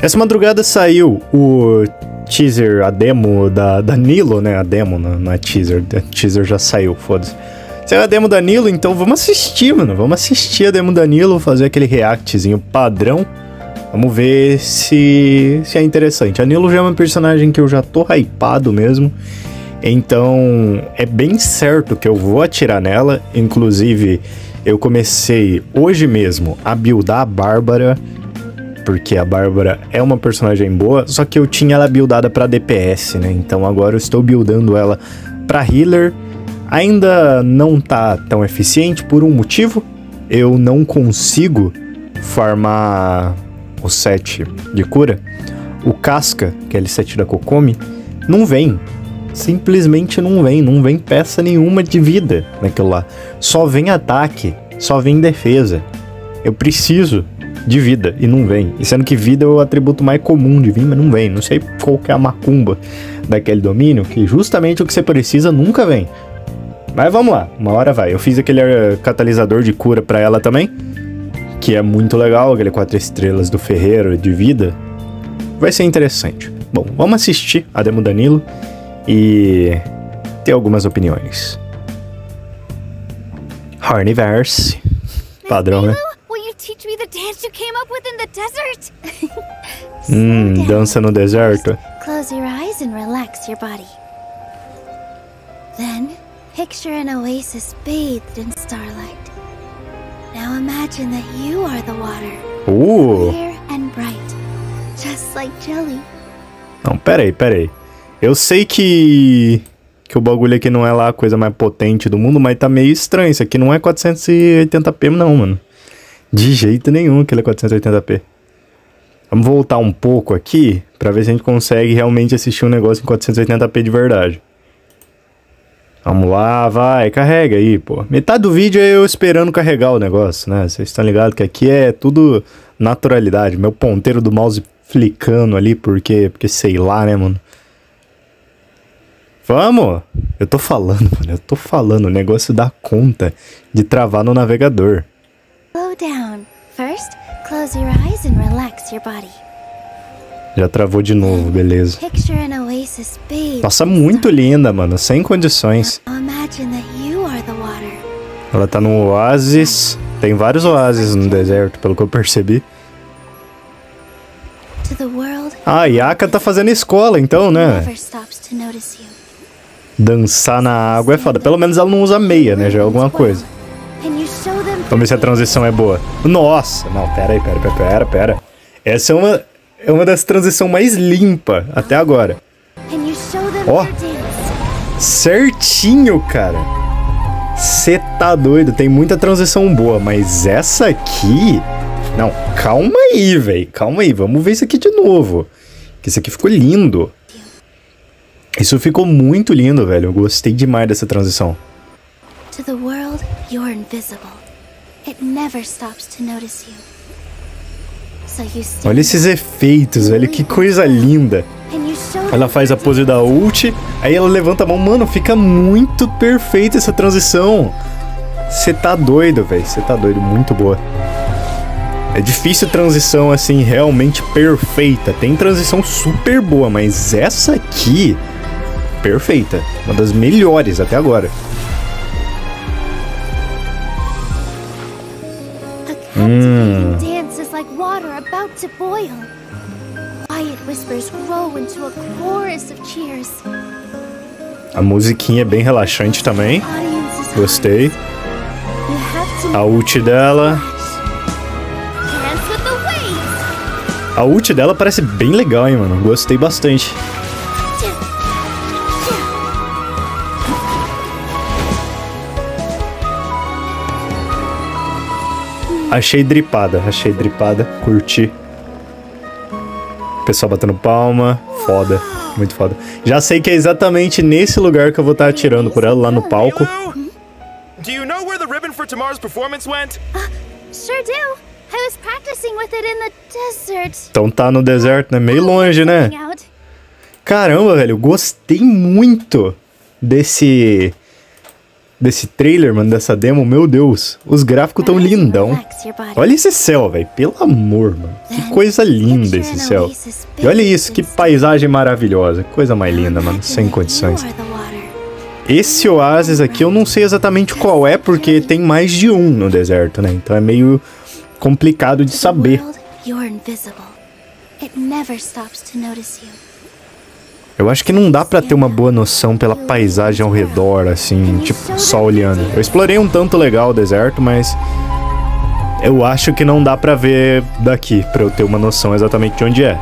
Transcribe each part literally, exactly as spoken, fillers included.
Essa madrugada saiu o teaser, a demo da, da Nilo, né? A demo, não, não é teaser, a teaser já saiu, foda-se. Saiu a demo da Nilo, então vamos assistir, mano. Vamos assistir a demo da Nilo, fazer aquele reactzinho padrão. Vamos ver se, se é interessante. A Nilo já é uma personagem que eu já tô hypado mesmo. Então, é bem certo que eu vou atirar nela. Inclusive, eu comecei hoje mesmo a buildar a Bárbara, porque a Bárbara é uma personagem boa, só que eu tinha ela buildada pra D P S, né? Então agora eu estou buildando ela pra healer. Ainda não tá tão eficiente por um motivo. Eu não consigo farmar o set de cura. O casca, que é L sete da Kokomi, não vem. Simplesmente não vem. Não vem peça nenhuma de vida naquilo lá. Só vem ataque, só vem defesa. Eu preciso de vida e não vem. E sendo que vida é o atributo mais comum de vir, mas não vem. Não sei qual que é a macumba daquele domínio, que justamente o que você precisa nunca vem. Mas vamos lá, uma hora vai. Eu fiz aquele uh, catalisador de cura pra ela também, que é muito legal, aquele quatro estrelas do ferreiro de vida. Vai ser interessante. Bom, vamos assistir a demo Danilo e ter algumas opiniões. Horniverse. Padrão, né? Teach me the dance you came up with in the desert. Hum, dança no deserto. Close your eyes and relax your body. Then, picture an oasis bathed in starlight. Now imagine that you are the water. Uh. Clear and bright, just like jelly. Não, pera aí, pera aí. Eu sei que que o bagulho aqui não é lá a coisa mais potente do mundo, mas tá meio estranho. Isso aqui não é quatrocentos e oitenta p não, mano. De jeito nenhum que ele é quatrocentos e oitenta p. Vamos voltar um pouco aqui pra ver se a gente consegue realmente assistir um negócio em quatrocentos e oitenta p de verdade. Vamos lá, vai, carrega aí, pô. Metade do vídeo é eu esperando carregar o negócio, né? Vocês estão ligados que aqui é tudo naturalidade. Meu ponteiro do mouse flicando ali, porque, porque sei lá, né, mano? Vamos! Eu tô falando, mano, eu tô falando. O negócio dá conta de travar no navegador. Slow down. First, close your eyes and relax your body. Já travou de novo, beleza. Picture an oasis bathed. Nossa, muito linda, mano, sem condições. Now imagine that you are the water. Ela tá no oásis. Tem vários oásis no deserto, pelo que eu percebi. To the world, Ah, a Yaka tá fazendo escola, então, né? never stops to notice you. Dançar na água é foda. Pelo menos ela não usa meia, né? Já é alguma coisa. And you show them Vamos ver se a transição é boa. Nossa! Não, pera aí, pera, pera, pera, pera. Essa é uma, é uma das transições mais limpas até agora. and you show them Ó. their dance. Certinho, cara. Cê tá doido. Tem muita transição boa, mas essa aqui... Não, calma aí, velho. Calma aí, vamos ver isso aqui de novo. Que isso aqui ficou lindo. Isso ficou muito lindo, velho. Eu gostei demais dessa transição. To the world, you're invisible. It never stops to notice you. So you stand Olha esses efeitos, velho. Que coisa linda. and you show them Ela faz a pose da ult, aí ela levanta a mão. Mano, fica muito perfeita essa transição. Você tá doido, velho. Você tá doido. Muito boa. É difícil transição, assim, realmente perfeita. Tem transição super boa, mas essa aqui... perfeita. Uma das melhores até agora. A captivating dance is like water about to boil. Quiet whispers grow into a chorus of cheers. A musiquinha é bem relaxante também. Audiences Gostei. you have to A ult dela... dance with the waves. A ult dela parece bem legal, hein, mano. Gostei bastante. Achei dripada, achei dripada, curti. Pessoal batendo palma, foda, muito foda. Já sei que é exatamente nesse lugar que eu vou estar atirando por ela, lá no palco. Lulu? Do you know where the ribbon for tomorrow's performance went? Sure do. I was practicing with it in the desert. Então tá no deserto, né? Meio longe, né? Hang out. Caramba, velho, eu gostei muito desse... desse trailer, mano, dessa demo, meu Deus, os gráficos tão lindão. Olha esse céu, velho, pelo amor, mano. Que coisa linda esse céu. E olha isso, que paisagem maravilhosa. Coisa mais linda, mano, sem condições. Esse oásis aqui eu não sei exatamente qual é, porque tem mais de um no deserto, né? Então é meio complicado de saber. Eu acho que não dá pra ter uma boa noção pela paisagem ao redor, assim, tipo, só olhando. Eu explorei um tanto legal o deserto, mas eu acho que não dá pra ver daqui, pra eu ter uma noção exatamente de onde é.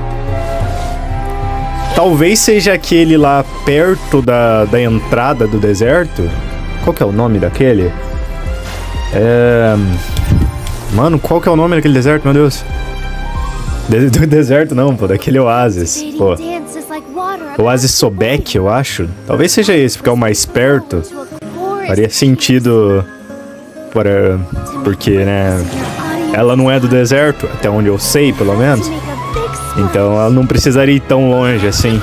Talvez seja aquele lá perto da, da entrada do deserto. Qual que é o nome daquele? É... Mano, qual que é o nome daquele deserto, meu Deus? De, do deserto não, pô, daquele oásis. Pô. Oásis Sobek, eu acho. Talvez seja esse, porque é o mais perto. Faria sentido... Para, porque, né... Ela não é do deserto, até onde eu sei, pelo menos. Então ela não precisaria ir tão longe assim.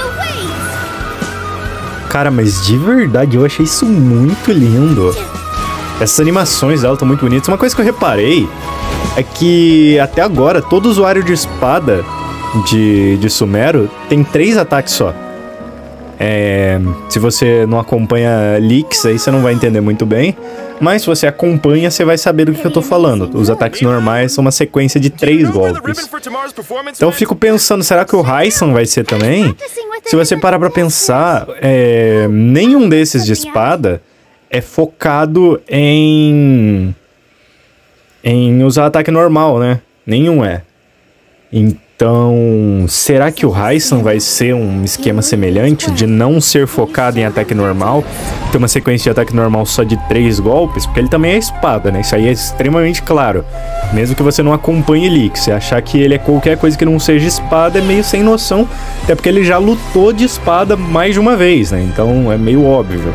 Cara, mas de verdade eu achei isso muito lindo. Essas animações dela estão muito bonitas. Uma coisa que eu reparei é que até agora todo usuário de espada de, de Sumeru tem três ataques só. É, se você não acompanha leaks, aí você não vai entender muito bem. Mas se você acompanha, você vai saber do que eu tô falando. Os ataques normais são uma sequência de três golpes. Então eu fico pensando, será que o Raisen vai ser também? Se você parar pra pensar, é, nenhum desses de espada é focado em... em usar ataque normal, né? Nenhum é. Então, será que o Raisen vai ser um esquema semelhante de não ser focado em ataque normal, ter uma sequência de ataque normal só de três golpes? Porque ele também é espada, né? Isso aí é extremamente claro. Mesmo que você não acompanhe Leak, você achar que ele é qualquer coisa que não seja espada é meio sem noção, até porque ele já lutou de espada mais de uma vez, né? Então é meio óbvio.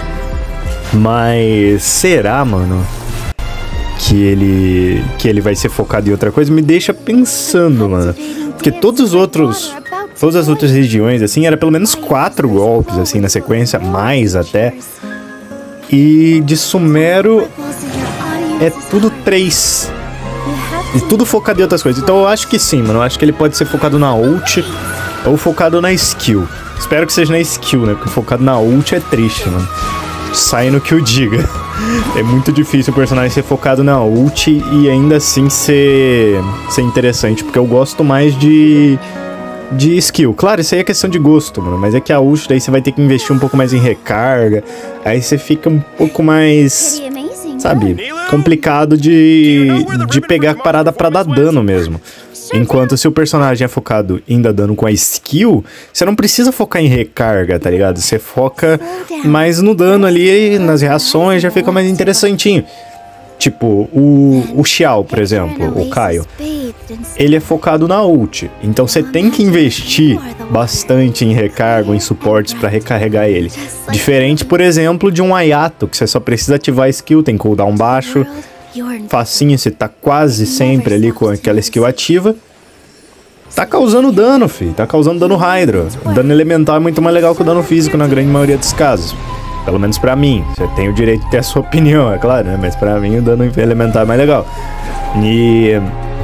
Mas será, mano, que ele que ele vai ser focado em outra coisa? Me deixa pensando, mano. Porque todos os outros, todas as outras regiões, assim, era pelo menos quatro golpes, assim, na sequência, mais até. E de Sumeru é tudo três. E tudo focado em outras coisas. Então eu acho que sim, mano. Eu acho que ele pode ser focado na ult ou focado na skill. Espero que seja na skill, né? Porque focado na ult é triste, mano. Sai no que eu diga. É muito difícil o personagem ser focado na ult e ainda assim ser, ser interessante, porque eu gosto mais de, de skill. Claro, isso aí é questão de gosto, mano, mas é que a ult daí você vai ter que investir um pouco mais em recarga, aí você fica um pouco mais, sabe, complicado de, de pegar a parada pra dar dano mesmo. Enquanto se o personagem é focado em dar dano com a skill, você não precisa focar em recarga, tá ligado? Você foca mais no dano ali, nas reações, já fica mais interessantinho. Tipo, o, o Xiao, por exemplo, o Caio, ele é focado na ult. Então você tem que investir bastante em recarga, em suportes pra recarregar ele. Diferente, por exemplo, de um Ayato, que você só precisa ativar a skill, tem cooldown baixo. Facinho, você tá quase sempre ali com aquela skill ativa. Tá causando dano, fi. Tá causando dano Hydro. O dano elemental é muito mais legal que o dano físico na grande maioria dos casos. Pelo menos pra mim. Você tem o direito de ter a sua opinião, é claro, né? Mas pra mim o dano elemental é mais legal. E...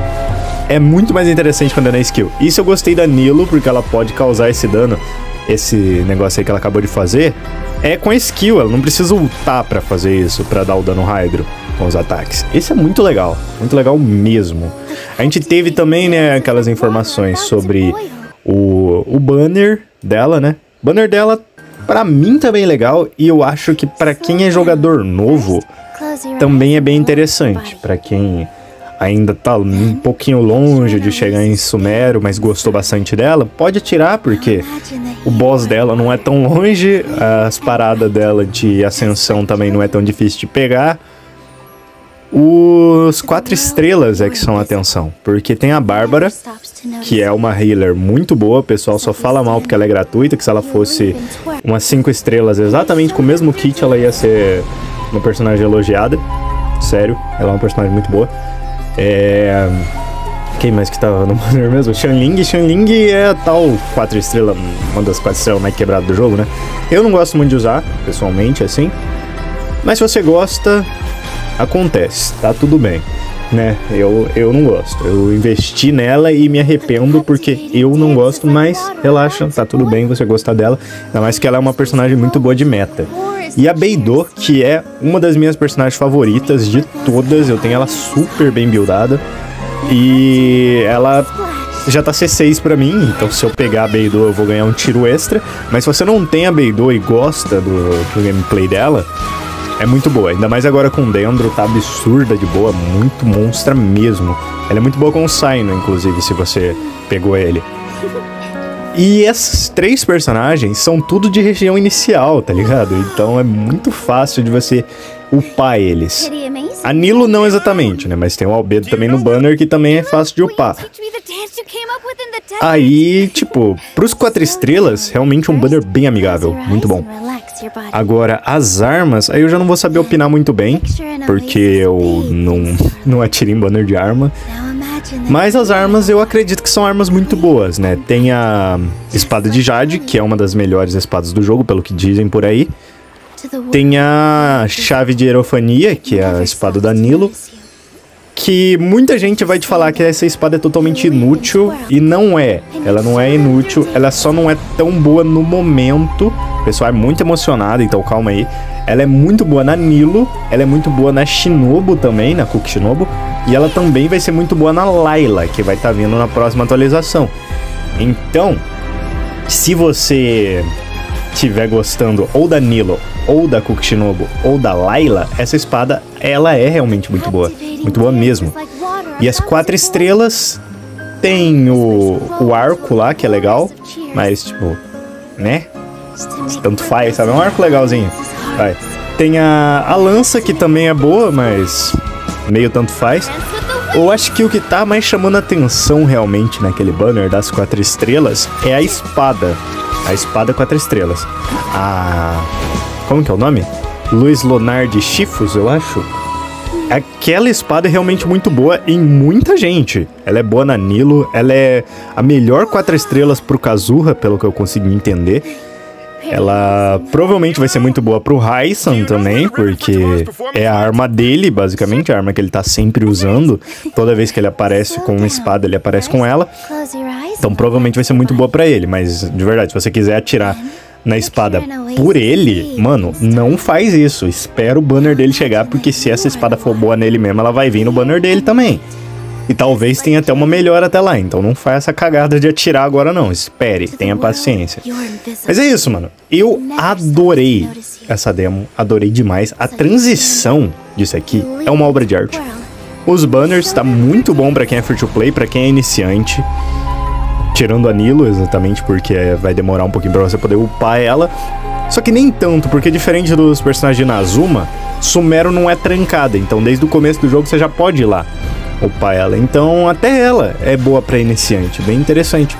é muito mais interessante quando é na skill. Isso eu gostei da Nilo, porque ela pode causar esse dano. Esse negócio aí que ela acabou de fazer é com a skill. Ela não precisa ultar pra fazer isso, pra dar o dano Hydro com os ataques. Isso é muito legal, muito legal mesmo. A gente teve também, né, aquelas informações sobre o, o banner dela, né? O banner dela, pra mim, tá bem legal. E eu acho que pra quem é jogador novo, também é bem interessante. Pra quem ainda tá um pouquinho longe de chegar em Sumeru, mas gostou bastante dela, pode atirar, porque o boss dela não é tão longe, as paradas dela de ascensão também não é tão difícil de pegar. Os quatro estrelas é que são a atenção, porque tem a Bárbara, que é uma healer muito boa, o pessoal só fala mal porque ela é gratuita, que se ela fosse umas cinco estrelas exatamente com o mesmo kit, ela ia ser uma personagem elogiada. Sério, ela é uma personagem muito boa. É... Quem mais que tava no banner mesmo? Xianling. Xianling é a tal quatro estrelas, uma das quatro estrelas mais quebradas do jogo, né? Eu não gosto muito de usar, pessoalmente, assim. Mas se você gosta, acontece, tá tudo bem, né? Eu, eu não gosto. Eu investi nela e me arrependo porque eu não gosto, mas relaxa, tá tudo bem você gostar dela. Ainda mais que ela é uma personagem muito boa de meta. E a Beidou, que é uma das minhas personagens favoritas de todas, eu tenho ela super bem buildada. E ela já tá C seis pra mim, então se eu pegar a Beidou eu vou ganhar um tiro extra. Mas se você não tem a Beidou e gosta do, do gameplay dela, é muito boa. Ainda mais agora com o Dendro, tá absurda de boa, muito monstra mesmo. Ela é muito boa com o Cyno, inclusive, se você pegou ele. E esses três personagens são tudo de região inicial, tá ligado? Então é muito fácil de você upar eles. A Nilo não exatamente, né? Mas tem o Albedo também no banner que também é fácil de upar. Aí, tipo, pros quatro estrelas, realmente um banner bem amigável, muito bom. Agora, as armas, aí eu já não vou saber opinar muito bem, porque eu não, não atiro em banner de arma. Mas as armas eu acredito que são armas muito boas, né? Tem a espada de Jade, que é uma das melhores espadas do jogo, pelo que dizem por aí. Tem a chave de Hierofania, que é a espada da Nilo, que muita gente vai te falar que essa espada é totalmente inútil, e não é. Ela não é inútil, ela só não é tão boa no momento. O pessoal é muito emocionado, então calma aí. Ela é muito boa na Nilo, ela é muito boa na Shinobu também, na Cook Shinobu, e ela também vai ser muito boa na Layla, que vai estar vindo na próxima atualização. Então, se você estiver gostando ou da Nilo, ou da Cook Shinobu, ou da Layla, essa espada, ela é realmente muito boa. Muito boa mesmo. E as quatro estrelas, tem o, o arco lá, que é legal, mas tipo, né? Tanto faz, sabe? É um arco legalzinho. Vai. Tem a, a lança, que também é boa, mas meio tanto faz. Eu acho que o que tá mais chamando a atenção realmente naquele banner das quatro estrelas é a espada. A espada quatro estrelas. A... Como que é o nome? Luiz Leonard Chifos, eu acho. Aquela espada é realmente muito boa em muita gente. Ela é boa na Nilo, ela é a melhor quatro estrelas pro Kazuha, pelo que eu consegui entender. Ela provavelmente vai ser muito boa pro Raisan também, porque é a arma dele, basicamente, a arma que ele tá sempre usando. Toda vez que ele aparece com uma espada, ele aparece com ela. Então provavelmente vai ser muito boa pra ele, mas de verdade, se você quiser atirar na espada por ele, mano, não faz isso. Espera o banner dele chegar, porque se essa espada for boa nele mesmo, ela vai vir no banner dele também. E talvez tenha até uma melhor até lá, então não faz essa cagada de atirar agora não, espere, tenha paciência. Mas é isso, mano, eu adorei essa demo, adorei demais. A transição disso aqui é uma obra de arte. Os banners tá muito bom pra quem é free to play, pra quem é iniciante. Tirando a Nilo, exatamente, porque vai demorar um pouquinho pra você poder upar ela. Só que nem tanto, porque diferente dos personagens de Inazuma, Sumero não é trancada, então desde o começo do jogo você já pode ir lá upar ela. Então até ela é boa pra iniciante, bem interessante.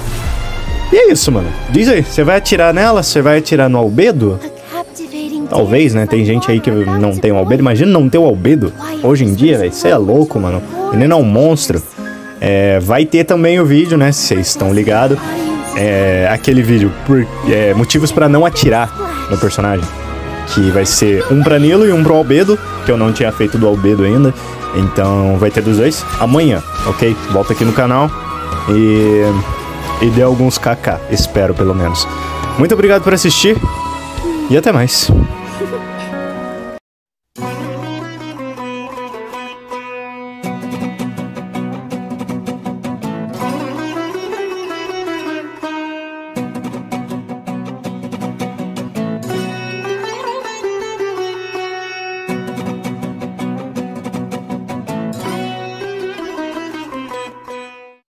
E é isso, mano. Diz aí, você vai atirar nela? Você vai atirar no Albedo? Talvez, né? Tem gente aí que não tem o Albedo. Imagina não ter o Albedo hoje em dia, velho. Você é louco, mano. O menino é um monstro. É, vai ter também o vídeo, né? Se vocês estão ligados. É, aquele vídeo por é, motivos pra não atirar no personagem. Que vai ser um pra Nilo e um pro Albedo, que eu não tinha feito do Albedo ainda. Então vai ter dos dois amanhã, ok? Volta aqui no canal e, e dê alguns kkk, espero pelo menos. Muito obrigado por assistir e até mais.